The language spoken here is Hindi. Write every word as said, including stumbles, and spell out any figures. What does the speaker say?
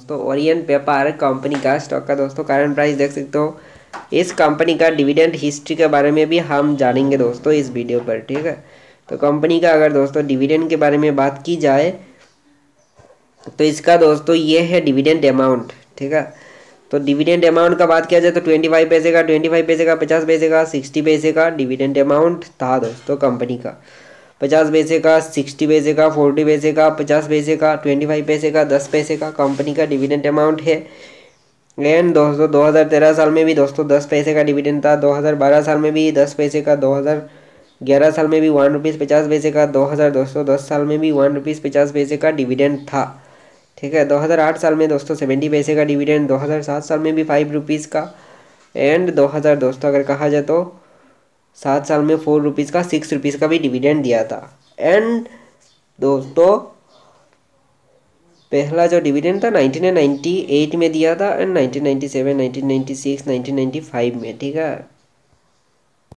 तो ओरिएंट पेपर कंपनी का स्टॉक का दोस्तों करंट प्राइस देख सकते हो। इस कंपनी का डिविडेंड हिस्ट्री के बारे में भी हम जानेंगे दोस्तों इस वीडियो पर, ठीक है। तो कंपनी का अगर दोस्तों डिविडेंड के बारे में बात की जाए तो इसका दोस्तों ये है डिविडेंड अमाउंट, ठीक है। तो डिविडेंड अमाउंट का बात किया जाए तो ट्वेंटी फाइव पैसे का ट्वेंटी फाइव पैसे का पचास पैसे का सिक्सटी पैसे का डिविडेंड अमाउंट था दोस्तों कंपनी का। पचास पैसे का, सिक्सटी पैसे का, फोर्टी पैसे का, पचास पैसे का, ट्वेंटी फाइव पैसे का, दस पैसे का कंपनी का डिविडेंड अमाउंट है। एंड दोस्तों दो हज़ार तेरह साल में भी दोस्तों दस पैसे का डिविडेंड था, दो हज़ार बारह साल में भी दस पैसे का, दो हज़ार ग्यारह साल में भी वन रुपीज़ पचास पैसे का, दो हज़ार दोस्तों दस साल में भी वन रुपीज़ पचास पैसे का डिविडेंड था, ठीक है। दो हज़ार आठ साल में दोस्तों सेवेंटी पैसे का डिविडेंड, दो हज़ार सात साल में भी फाइव रुपीज़ का, एंड दो हज़ार दोस्तों अगर कहा जाए तो सात साल में फोर रुपीज़ का सिक्स रुपीज़ का भी डिविडेंड दिया था। एंड दोस्तों पहला जो डिविडेंड था नाइनटीन नाइंटी एट में दिया था and nineteen ninety seven, nineteen ninety six, nineteen ninety five में, ठीक है।